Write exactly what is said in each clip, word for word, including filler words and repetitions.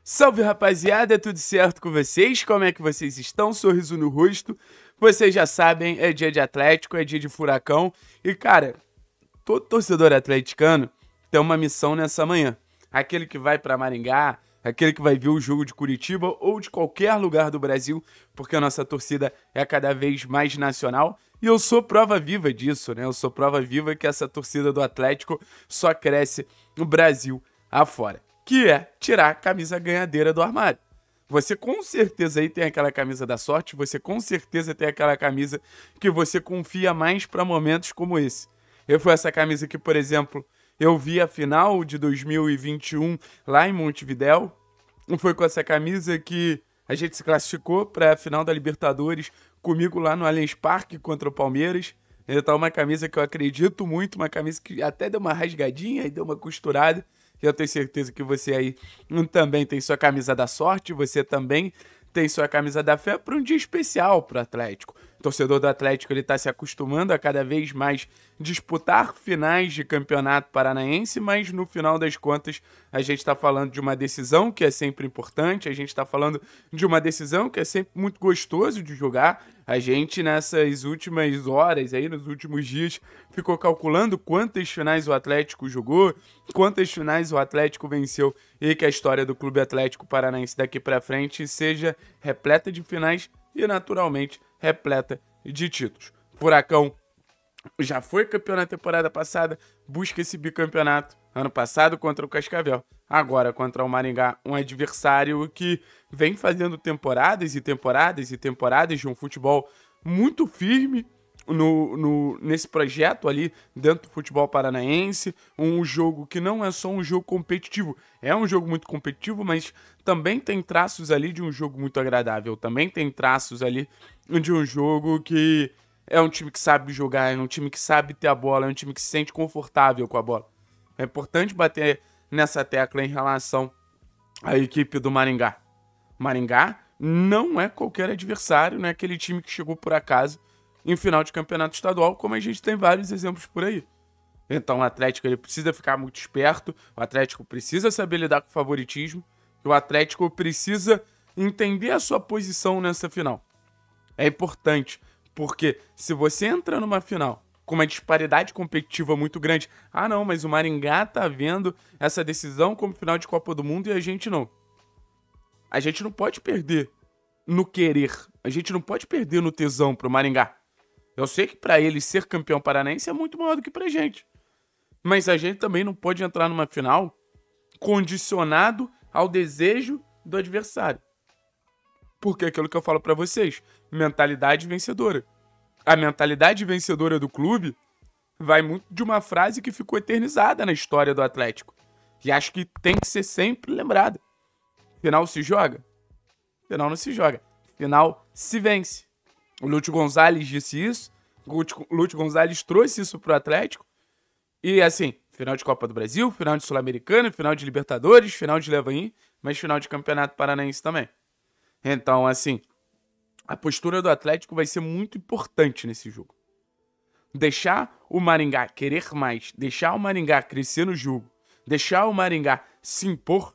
Salve, rapaziada, tudo certo com vocês? Como é que vocês estão? Sorriso no rosto. Vocês já sabem, é dia de Atlético, é dia de Furacão. E, cara, todo torcedor atleticano tem uma missão nessa manhã. Aquele que vai pra Maringá, aquele que vai ver o jogo de Curitiba ou de qualquer lugar do Brasil, porque a nossa torcida é cada vez mais nacional. E eu sou prova viva disso, né? Eu sou prova viva que essa torcida do Atlético só cresce no Brasil afora, que é tirar a camisa ganhadeira do armário. Você com certeza aí tem aquela camisa da sorte, você com certeza tem aquela camisa que você confia mais para momentos como esse. Eu fui essa camisa que, por exemplo, eu vi a final de dois mil e vinte e um lá em Montevidéu. Foi com essa camisa que a gente se classificou para a final da Libertadores comigo lá no Allianz Parque contra o Palmeiras. Então uma camisa que eu acredito muito, uma camisa que até deu uma rasgadinha e deu uma costurada. E eu tenho certeza que você aí também tem sua camisa da sorte, você também tem sua camisa da fé para um dia especial para o Atlético. O torcedor do Atlético ele está se acostumando a cada vez mais disputar finais de campeonato paranaense, mas no final das contas a gente está falando de uma decisão que é sempre importante, a gente está falando de uma decisão que é sempre muito gostoso de jogar. A gente nessas últimas horas, aí, nos últimos dias, ficou calculando quantas finais o Atlético jogou, quantas finais o Atlético venceu e que a história do Clube Atlético Paranaense daqui para frente seja repleta de finais e naturalmente repleta de títulos. Furacão já foi campeão na temporada passada, busca esse bicampeonato. Ano passado contra o Cascavel, agora contra o Maringá, um adversário que vem fazendo temporadas e temporadas e temporadas de um futebol muito firme no, no, nesse projeto ali dentro do futebol paranaense. Um jogo que não é só um jogo competitivo, é um jogo muito competitivo, mas também tem traços ali de um jogo muito agradável, também tem traços ali de um jogo que é um time que sabe jogar, é um time que sabe ter a bola, é um time que se sente confortável com a bola. É importante bater nessa tecla em relação à equipe do Maringá. Maringá não é qualquer adversário, não é aquele time que chegou por acaso em final de campeonato estadual, como a gente tem vários exemplos por aí. Então o Atlético ele precisa ficar muito esperto, o Atlético precisa saber lidar com o favoritismo, e o Atlético precisa entender a sua posição nessa final. É importante, porque se você entra numa final com uma disparidade competitiva muito grande, ah não, mas o Maringá tá vendo essa decisão como final de Copa do Mundo e a gente não. A gente não pode perder no querer, a gente não pode perder no tesão pro Maringá. Eu sei que pra ele ser campeão paranaense é muito maior do que pra gente. Mas a gente também não pode entrar numa final condicionado ao desejo do adversário. Porque é aquilo que eu falo pra vocês, mentalidade vencedora. A mentalidade vencedora do clube vai muito de uma frase que ficou eternizada na história do Atlético. E acho que tem que ser sempre lembrada. Final se joga? Final não se joga. Final se vence. O Lúcio Gonzalez disse isso. O Lúcio Gonzalez trouxe isso pro Atlético. E assim, final de Copa do Brasil, final de Sul-Americana, final de Libertadores, final de Levain, mas final de Campeonato Paranaense também. Então, assim, a postura do Atlético vai ser muito importante nesse jogo. Deixar o Maringá querer mais, deixar o Maringá crescer no jogo, deixar o Maringá se impor,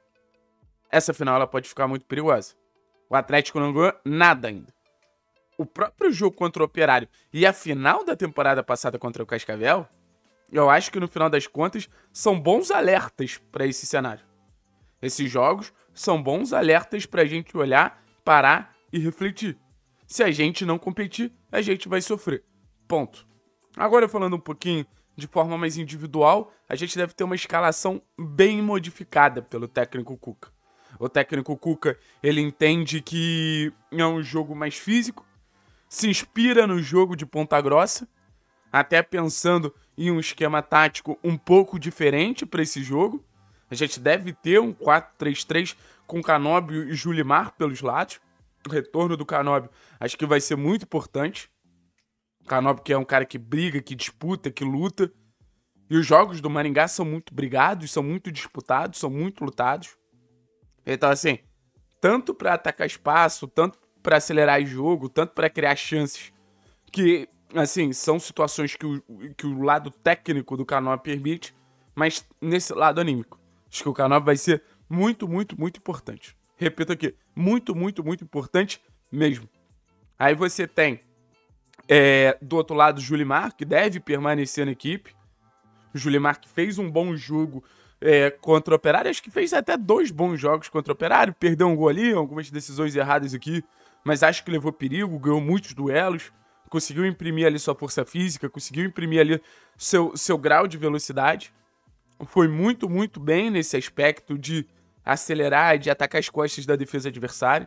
essa final ela pode ficar muito perigosa. O Atlético não ganhou nada ainda. O próprio jogo contra o Operário e a final da temporada passada contra o Cascavel, eu acho que no final das contas são bons alertas para esse cenário. Esses jogos são bons alertas para a gente olhar, parar e refletir. Se a gente não competir, a gente vai sofrer. Ponto. Agora falando um pouquinho de forma mais individual, a gente deve ter uma escalação bem modificada pelo técnico Cuca. O técnico Cuca, ele entende que é um jogo mais físico, se inspira no jogo de Ponta Grossa, até pensando em um esquema tático um pouco diferente para esse jogo. A gente deve ter um quatro três três com Canóbio e Julimar pelos lados. O retorno do Canóbio acho que vai ser muito importante. O Canóbio que é um cara que briga, que disputa, que luta. E os jogos do Maringá são muito brigados, são muito disputados, são muito lutados. Então assim, tanto para atacar espaço, tanto para acelerar o jogo, tanto para criar chances, que assim, são situações que o, que o lado técnico do Canóbio permite, mas nesse lado anímico. Acho que o Canóbio vai ser muito, muito, muito importante. Repito aqui, muito, muito, muito importante mesmo. Aí você tem, é, do outro lado, o Julimar, que deve permanecer na equipe. O Julimar que fez um bom jogo é, contra o Operário, acho que fez até dois bons jogos contra o Operário, perdeu um gol ali, algumas decisões erradas aqui, mas acho que levou perigo, ganhou muitos duelos, conseguiu imprimir ali sua força física, conseguiu imprimir ali seu, seu grau de velocidade. Foi muito, muito bem nesse aspecto de acelerar, de atacar as costas da defesa adversária.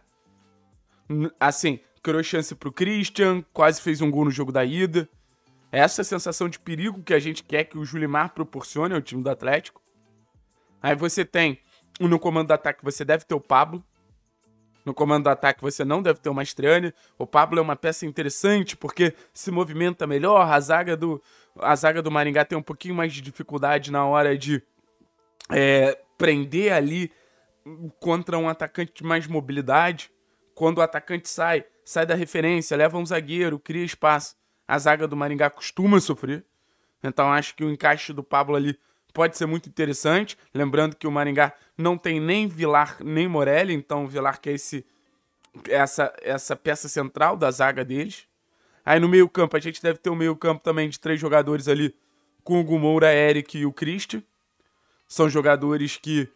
Assim, criou chance pro Christian, quase fez um gol no jogo da ida. Essa sensação de perigo que a gente quer que o Julimar proporcione ao time do Atlético. Aí você tem, no comando do ataque, você deve ter o Pablo. No comando do ataque você não deve ter o Mastriani. O Pablo é uma peça interessante porque se movimenta melhor. A zaga do, a zaga do Maringá tem um pouquinho mais de dificuldade na hora de é, prender ali contra um atacante de mais mobilidade. Quando o atacante sai, sai da referência, leva um zagueiro, cria espaço. A zaga do Maringá costuma sofrer. Então acho que o encaixe do Pablo ali pode ser muito interessante. Lembrando que o Maringá não tem nem Vilar nem Morelli. Então o Vilar que é esse, essa, essa peça central da zaga deles. Aí no meio campo a gente deve ter um meio campo também de três jogadores ali. Com o Gumoura, Eric e o Christian. São jogadores que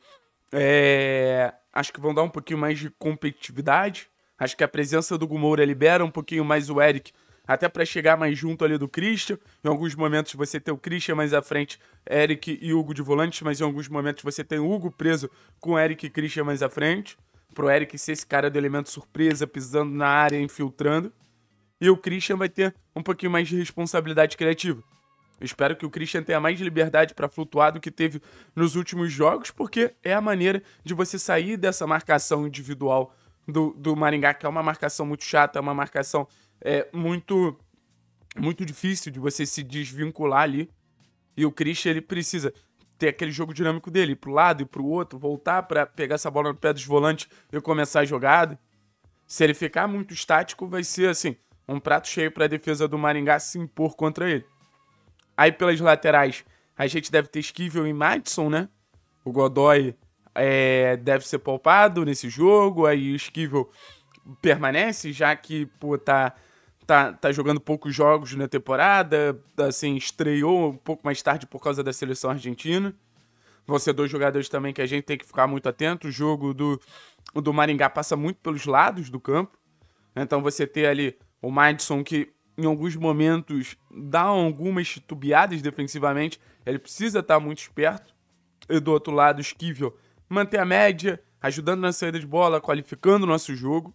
é, acho que vão dar um pouquinho mais de competitividade. Acho que a presença do Gumoura libera um pouquinho mais o Eric, até para chegar mais junto ali do Christian. Em alguns momentos você tem o Christian mais à frente, Eric e Hugo de volante, mas em alguns momentos você tem o Hugo preso com Eric e Christian mais à frente. Pro Eric ser esse cara do elemento surpresa, pisando na área, infiltrando. E o Christian vai ter um pouquinho mais de responsabilidade criativa. Eu espero que o Christian tenha mais liberdade para flutuar do que teve nos últimos jogos, porque é a maneira de você sair dessa marcação individual do, do Maringá, que é uma marcação muito chata, é uma marcação é, muito, muito difícil de você se desvincular ali. E o Christian, ele precisa ter aquele jogo dinâmico dele, ir pro lado e pro outro, voltar para pegar essa bola no pé dos volantes e começar a jogada. Se ele ficar muito estático, vai ser assim, um prato cheio para a defesa do Maringá se impor contra ele. Aí pelas laterais, a gente deve ter Esquivel e Madison, né? O Godoy é, deve ser poupado nesse jogo, aí o Esquivel permanece, já que pô, tá, tá, tá jogando poucos jogos na temporada, assim, estreou um pouco mais tarde por causa da seleção argentina. Vão ser dois jogadores também que a gente tem que ficar muito atento. O jogo do, do Maringá passa muito pelos lados do campo. Então você ter ali o Madison que em alguns momentos dá algumas titubeadas defensivamente, ele precisa estar muito esperto. E do outro lado, o Esquivel manter a média, ajudando na saída de bola, qualificando o nosso jogo.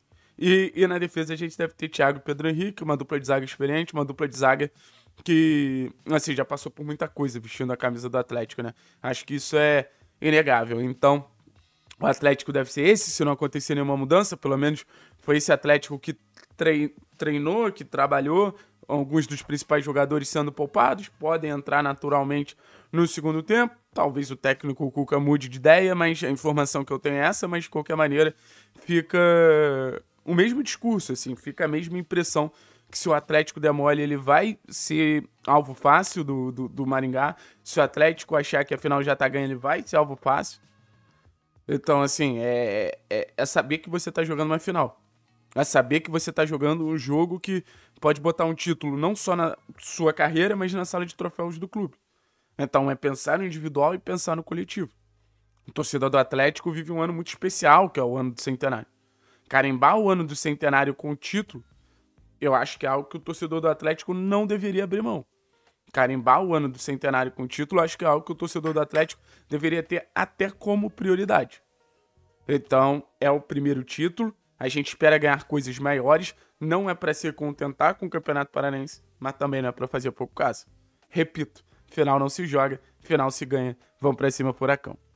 E, e na defesa a gente deve ter Thiago e Pedro Henrique, uma dupla de zaga experiente, uma dupla de zaga que, assim, já passou por muita coisa vestindo a camisa do Atlético, né? Acho que isso é inegável. Então, o Atlético deve ser esse, se não acontecer nenhuma mudança, pelo menos foi esse Atlético que treinou, que trabalhou, alguns dos principais jogadores sendo poupados, podem entrar naturalmente no segundo tempo. Talvez o técnico o Cuca mude de ideia, mas a informação que eu tenho é essa, mas de qualquer maneira fica o mesmo discurso, assim, fica a mesma impressão que se o Atlético der mole, ele vai ser alvo fácil do, do, do Maringá. Se o Atlético achar que a final já tá ganha, ele vai ser alvo fácil. Então, assim, é, é, é saber que você tá jogando uma final. É saber que você tá jogando um jogo que pode botar um título não só na sua carreira, mas na sala de troféus do clube. Então, é pensar no individual e pensar no coletivo. O torcedor do Atlético vive um ano muito especial, que é o ano do centenário. Carimbar o ano do centenário com o título, eu acho que é algo que o torcedor do Atlético não deveria abrir mão. Carimbar o ano do centenário com o título, acho que é algo que o torcedor do Atlético deveria ter até como prioridade. Então, é o primeiro título. A gente espera ganhar coisas maiores. Não é para se contentar com o Campeonato Paranense, mas também não é para fazer pouco caso. Repito, final não se joga, final se ganha. Vamos para cima, Furacão.